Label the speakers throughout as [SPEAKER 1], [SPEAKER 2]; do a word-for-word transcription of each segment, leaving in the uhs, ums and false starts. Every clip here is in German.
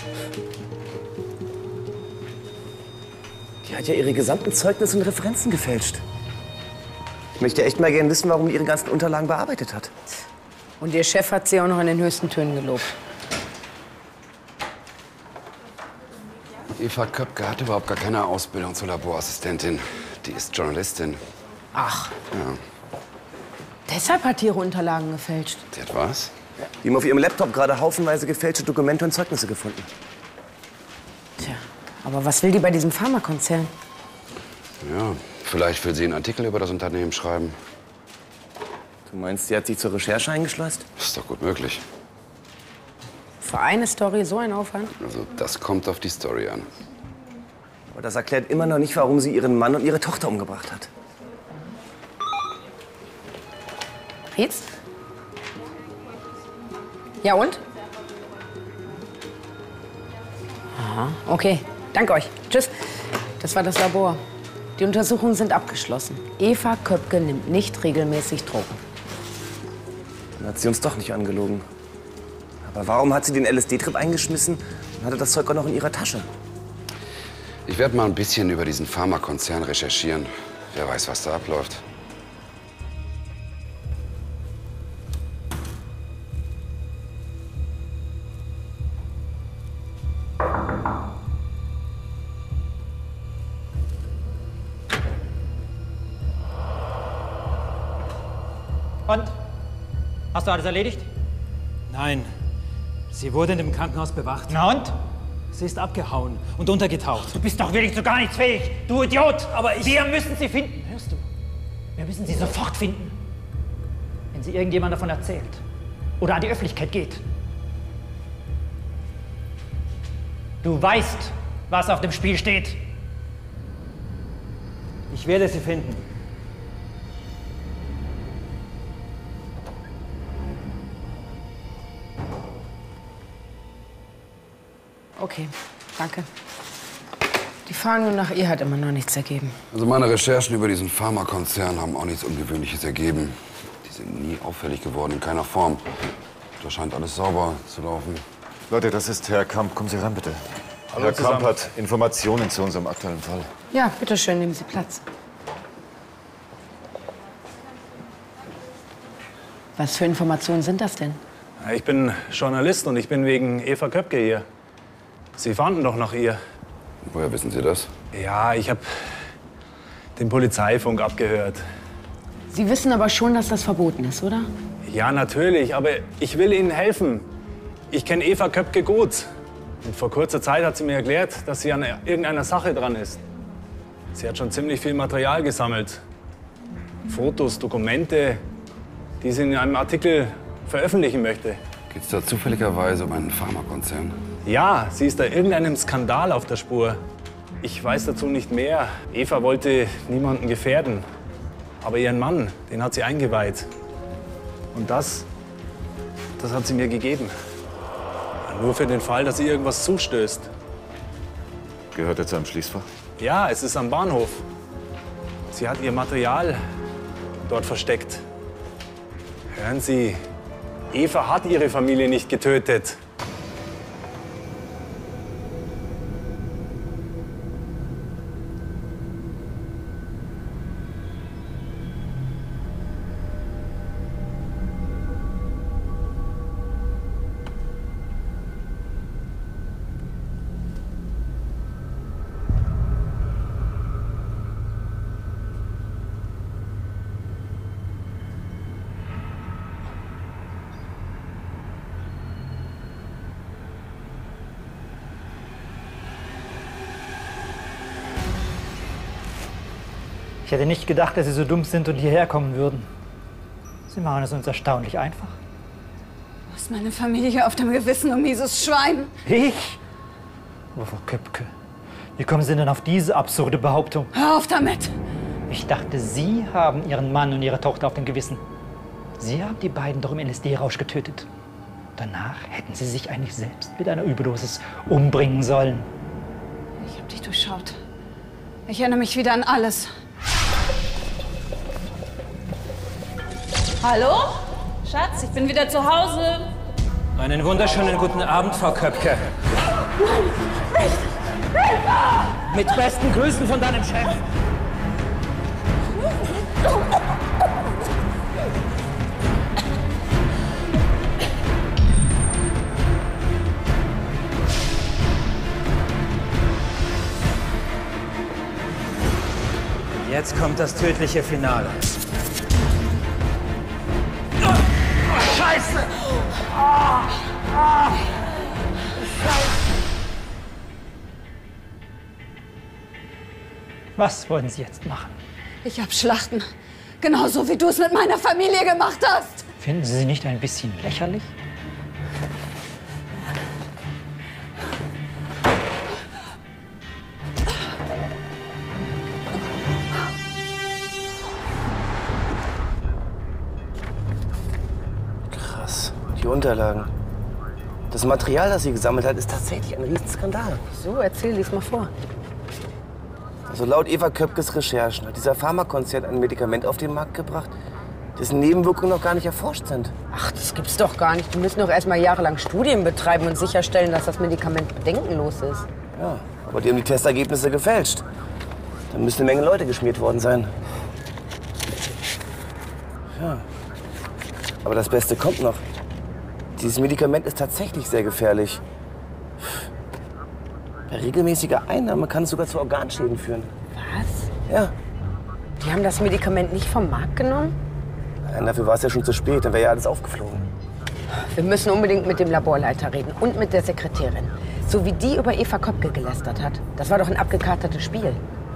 [SPEAKER 1] Die hat ja ihre gesamten Zeugnisse und Referenzen gefälscht. Ich möchte echt mal gerne wissen, warum die ihre ganzen Unterlagen bearbeitet hat.
[SPEAKER 2] Und ihr Chef hat sie auch noch in den höchsten Tönen gelobt.
[SPEAKER 3] Eva Köpke hat überhaupt gar keine Ausbildung zur Laborassistentin. Die ist Journalistin.
[SPEAKER 2] Ach.
[SPEAKER 3] Ja.
[SPEAKER 2] Deshalb hat die ihre Unterlagen gefälscht.
[SPEAKER 3] Sie hat was?
[SPEAKER 1] Die haben auf ihrem Laptop gerade haufenweise gefälschte Dokumente und Zeugnisse gefunden.
[SPEAKER 2] Tja, aber was will die bei diesem Pharmakonzern?
[SPEAKER 3] Ja, vielleicht will sie einen Artikel über das Unternehmen schreiben.
[SPEAKER 1] Du meinst, sie hat sich zur Recherche eingeschleust?
[SPEAKER 3] Ist doch gut möglich.
[SPEAKER 2] Für eine Story so ein Aufwand?
[SPEAKER 3] Also das kommt auf die Story an.
[SPEAKER 1] Aber das erklärt immer noch nicht, warum sie ihren Mann und ihre Tochter umgebracht hat.
[SPEAKER 2] Jetzt? Ja und? Aha, okay. Danke euch. Tschüss. Das war das Labor. Die Untersuchungen sind abgeschlossen. Eva Köpke nimmt nicht regelmäßig Drogen.
[SPEAKER 1] Dann hat sie uns doch nicht angelogen. Aber warum hat sie den L S D-Trip eingeschmissen und hatte das Zeug auch noch in ihrer Tasche?
[SPEAKER 3] Ich werde mal ein bisschen über diesen Pharmakonzern recherchieren. Wer weiß, was da abläuft.
[SPEAKER 4] Und? Hast du alles erledigt? Nein. Sie wurde in dem Krankenhaus bewacht. Na und? Sie ist abgehauen und untergetaucht. Du bist doch wirklich zu gar nichts fähig, du Idiot! Aber ich... Wir müssen sie finden, hörst du? Wir müssen sie sofort finden. Wenn sie irgendjemand davon erzählt oder an die Öffentlichkeit geht. Du weißt, was auf dem Spiel steht. Ich werde sie finden.
[SPEAKER 2] Okay, danke. Die Fragen nach ihr hat immer noch nichts ergeben.
[SPEAKER 3] Also meine Recherchen über diesen Pharmakonzern haben auch nichts Ungewöhnliches ergeben. Die sind nie auffällig geworden, in keiner Form. Da scheint alles sauber zu laufen.
[SPEAKER 5] Leute, das ist Herr Kamp. Kommen Sie ran, bitte.
[SPEAKER 6] Hallo
[SPEAKER 5] Herr
[SPEAKER 6] zusammen.
[SPEAKER 5] Kamp hat Informationen zu unserem aktuellen Fall.
[SPEAKER 2] Ja, bitteschön, nehmen Sie Platz. Was für Informationen sind das denn?
[SPEAKER 6] Ich bin Journalist und ich bin wegen Eva Köpke hier. Sie fahnden doch nach ihr.
[SPEAKER 3] Woher wissen Sie das?
[SPEAKER 6] Ja, ich habe den Polizeifunk abgehört.
[SPEAKER 2] Sie wissen aber schon, dass das verboten ist, oder?
[SPEAKER 6] Ja, natürlich, aber ich will Ihnen helfen. Ich kenne Eva Köpke gut. Und vor kurzer Zeit hat sie mir erklärt, dass sie an irgendeiner Sache dran ist. Sie hat schon ziemlich viel Material gesammelt. Fotos, Dokumente, die sie in einem Artikel veröffentlichen möchte.
[SPEAKER 3] Geht es da zufälligerweise um einen Pharmakonzern?
[SPEAKER 6] Ja, sie ist da irgendeinem Skandal auf der Spur. Ich weiß dazu nicht mehr. Eva wollte niemanden gefährden. Aber ihren Mann, den hat sie eingeweiht. Und das, das hat sie mir gegeben. Nur für den Fall, dass ihr irgendwas zustößt.
[SPEAKER 5] Gehört er zu einem Schließfach?
[SPEAKER 6] Ja, es ist am Bahnhof. Sie hat ihr Material dort versteckt. Hören Sie, Eva hat ihre Familie nicht getötet.
[SPEAKER 4] Ich hätte nicht gedacht, dass Sie so dumm sind und hierher kommen würden. Sie machen es uns erstaunlich einfach.
[SPEAKER 7] Was ist meine Familie auf dem Gewissen, du mieses Schwein?
[SPEAKER 4] Ich? Aber Frau Köpke, wie kommen Sie denn auf diese absurde Behauptung?
[SPEAKER 7] Hör auf damit!
[SPEAKER 4] Ich dachte, Sie haben Ihren Mann und Ihre Tochter auf dem Gewissen. Sie haben die beiden doch im L S D-Rausch getötet. Danach hätten Sie sich eigentlich selbst mit einer Überdosis umbringen sollen.
[SPEAKER 7] Ich hab dich durchschaut. Ich erinnere mich wieder an alles. Hallo? Schatz, ich bin wieder zu Hause.
[SPEAKER 4] Einen wunderschönen guten Abend, Frau Köpke.
[SPEAKER 7] Nein, nicht! Hilfe!
[SPEAKER 4] Mit besten Grüßen von deinem Chef. Jetzt kommt das tödliche Finale. Oh, Scheiße! Oh, oh, Scheiße! Was wollen Sie jetzt machen?
[SPEAKER 7] Ich abschlachten. Genauso wie du es mit meiner Familie gemacht hast.
[SPEAKER 4] Finden Sie sie nicht ein bisschen lächerlich?
[SPEAKER 1] Krass. Die Unterlagen. Das Material, das sie gesammelt hat, ist tatsächlich ein Riesenskandal.
[SPEAKER 2] So, erzähl, lies mal vor.
[SPEAKER 1] Also laut Eva Köpkes Recherchen hat dieser Pharmakonzern ein Medikament auf den Markt gebracht, dessen Nebenwirkungen noch gar nicht erforscht sind.
[SPEAKER 2] Ach, das gibt's doch gar nicht. Die müssen doch erst mal jahrelang Studien betreiben und sicherstellen, dass das Medikament bedenkenlos ist.
[SPEAKER 1] Ja, aber die haben die Testergebnisse gefälscht. Da müssen eine Menge Leute geschmiert worden sein. Ja. Aber das Beste kommt noch. Dieses Medikament ist tatsächlich sehr gefährlich. Bei regelmäßiger Einnahme kann es sogar zu Organschäden führen.
[SPEAKER 2] Was?
[SPEAKER 1] Ja.
[SPEAKER 2] Die haben das Medikament nicht vom Markt genommen?
[SPEAKER 1] Nein, dafür war es ja schon zu spät, dann wäre ja alles aufgeflogen.
[SPEAKER 2] Wir müssen unbedingt mit dem Laborleiter reden und mit der Sekretärin. So wie die über Eva Köpke gelästert hat. Das war doch ein abgekartetes Spiel.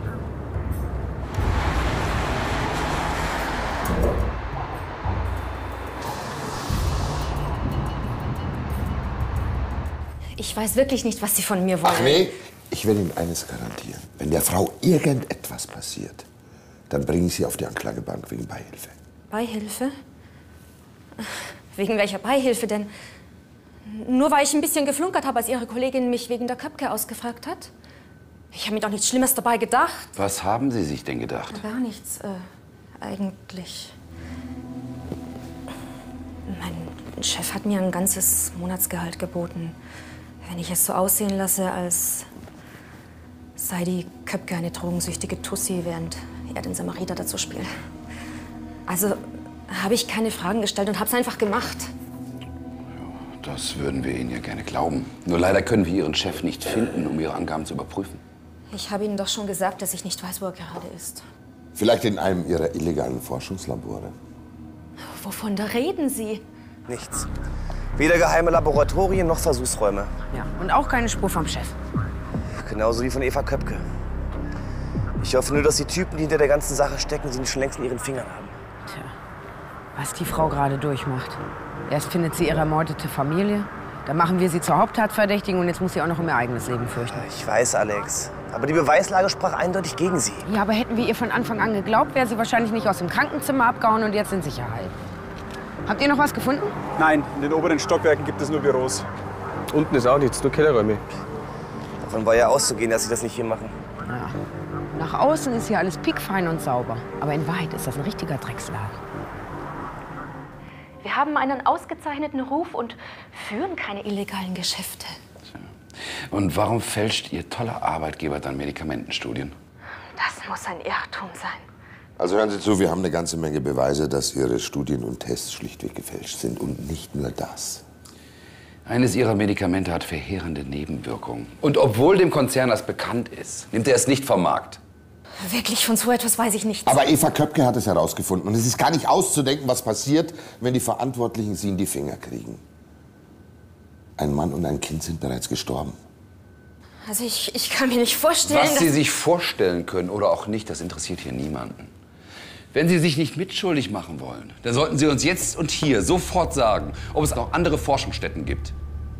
[SPEAKER 8] Ich weiß wirklich nicht, was Sie von mir wollen.
[SPEAKER 9] Ach nee, ich will Ihnen eines garantieren. Wenn der Frau irgendetwas passiert, dann bringe ich Sie auf die Anklagebank wegen Beihilfe.
[SPEAKER 8] Beihilfe? Wegen welcher Beihilfe denn? Nur weil ich ein bisschen geflunkert habe, als Ihre Kollegin mich wegen der Köpke ausgefragt hat? Ich habe mir doch nichts Schlimmes dabei gedacht.
[SPEAKER 3] Was haben Sie sich denn gedacht?
[SPEAKER 8] Gar nichts, äh, eigentlich. Mein Chef hat mir ein ganzes Monatsgehalt geboten. Wenn ich es so aussehen lasse, als sei die Köpke eine drogensüchtige Tussi, während er den Samariter dazu spielt. Also habe ich keine Fragen gestellt und habe es einfach gemacht.
[SPEAKER 3] Das würden wir Ihnen ja gerne glauben. Nur leider können wir Ihren Chef nicht finden, um Ihre Angaben zu überprüfen.
[SPEAKER 8] Ich habe Ihnen doch schon gesagt, dass ich nicht weiß, wo er gerade ist.
[SPEAKER 9] Vielleicht in einem Ihrer illegalen Forschungslabore.
[SPEAKER 8] Wovon da reden Sie?
[SPEAKER 1] Nichts. Weder geheime Laboratorien noch Versuchsräume.
[SPEAKER 2] Ja, und auch keine Spur vom Chef.
[SPEAKER 1] Genauso wie von Eva Köpke. Ich hoffe nur, dass die Typen, die hinter der ganzen Sache stecken, sie nicht schon längst in ihren Fingern haben.
[SPEAKER 2] Tja, was die Frau gerade durchmacht. Erst findet sie ihre ermordete Familie, dann machen wir sie zur Haupttatverdächtigen und jetzt muss sie auch noch um ihr eigenes Leben fürchten.
[SPEAKER 1] Ich weiß, Alex. Aber die Beweislage sprach eindeutig gegen sie.
[SPEAKER 2] Ja, aber hätten wir ihr von Anfang an geglaubt, wäre sie wahrscheinlich nicht aus dem Krankenzimmer abgehauen und jetzt in Sicherheit. Habt ihr noch was gefunden?
[SPEAKER 6] Nein, in den oberen Stockwerken gibt es nur Büros.
[SPEAKER 10] Unten ist auch nichts, nur Kellerräume.
[SPEAKER 1] Davon war ja auszugehen, dass sie das nicht hier machen.
[SPEAKER 2] Ja. Nach außen ist hier alles piekfein und sauber. Aber in Wahrheit ist das ein richtiger Drecksladen.
[SPEAKER 8] Wir haben einen ausgezeichneten Ruf und führen keine illegalen Geschäfte.
[SPEAKER 3] Und warum fälscht Ihr toller Arbeitgeber dann Medikamentenstudien?
[SPEAKER 8] Das muss ein Irrtum sein.
[SPEAKER 9] Also hören Sie zu, wir haben eine ganze Menge Beweise, dass Ihre Studien und Tests schlichtweg gefälscht sind. Und nicht nur das.
[SPEAKER 3] Eines Ihrer Medikamente hat verheerende Nebenwirkungen. Und obwohl dem Konzern das bekannt ist, nimmt er es nicht vom Markt.
[SPEAKER 8] Wirklich, von so etwas weiß ich nichts.
[SPEAKER 9] Aber Eva Köpke hat es herausgefunden. Und es ist gar nicht auszudenken, was passiert, wenn die Verantwortlichen sie in die Finger kriegen. Ein Mann und ein Kind sind bereits gestorben.
[SPEAKER 8] Also ich, ich kann mir nicht vorstellen,
[SPEAKER 3] Was Sie
[SPEAKER 8] dass-
[SPEAKER 3] sich vorstellen können oder auch nicht, das interessiert hier niemanden. Wenn Sie sich nicht mitschuldig machen wollen, dann sollten Sie uns jetzt und hier sofort sagen, ob es noch andere Forschungsstätten gibt.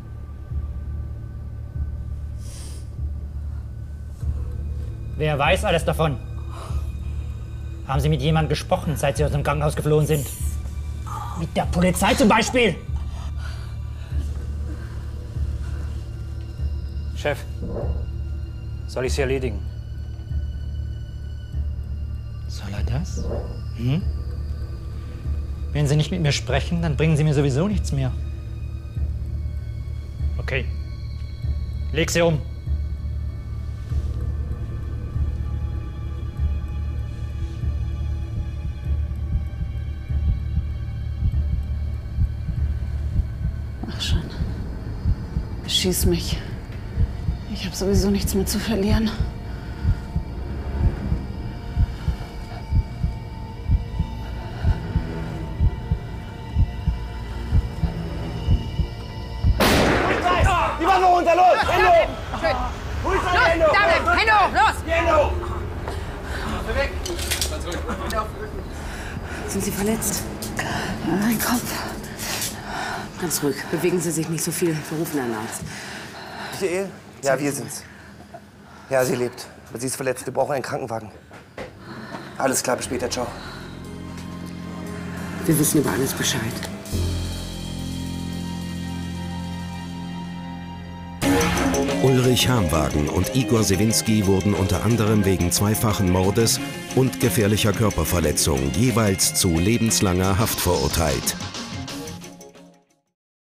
[SPEAKER 4] Wer weiß alles davon? Haben Sie mit jemandem gesprochen, seit Sie aus dem Krankenhaus geflohen sind? Mit der Polizei zum Beispiel? Chef, soll ich Sie erledigen? Soll er das? Hm? Wenn Sie nicht mit mir sprechen, dann bringen Sie mir sowieso nichts mehr. Okay. Leg sie um.
[SPEAKER 7] Mach schon. Schieß mich. Ich habe sowieso nichts mehr zu verlieren.
[SPEAKER 1] Die Waffe runter, los! Hände hoch!
[SPEAKER 2] Schön.
[SPEAKER 1] Los,
[SPEAKER 2] Hände hoch! Hände hoch, los!
[SPEAKER 1] Hände hoch!
[SPEAKER 3] Weg! Ganz ruhig.
[SPEAKER 2] Sind Sie verletzt?
[SPEAKER 7] Mein Kopf.
[SPEAKER 2] Ganz ruhig. Bewegen Sie sich nicht so viel. Wir rufen einen Arzt.
[SPEAKER 1] Michael? Ja, wir sind's. Ja, sie lebt. Aber sie ist verletzt. Wir brauchen einen Krankenwagen. Alles klar, bis später. Ciao.
[SPEAKER 2] Wir wissen über alles Bescheid.
[SPEAKER 11] Ulrich Hamwagen und Igor Sewinski wurden unter anderem wegen zweifachen Mordes und gefährlicher Körperverletzung jeweils zu lebenslanger Haft verurteilt.